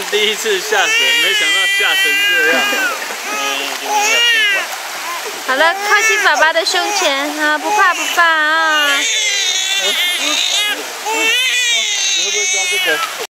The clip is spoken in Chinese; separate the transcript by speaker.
Speaker 1: 第一次下水，没想到下成这样。
Speaker 2: 好了，靠近爸爸的胸前啊，不怕不怕啊！
Speaker 1: 你会不会抓这个？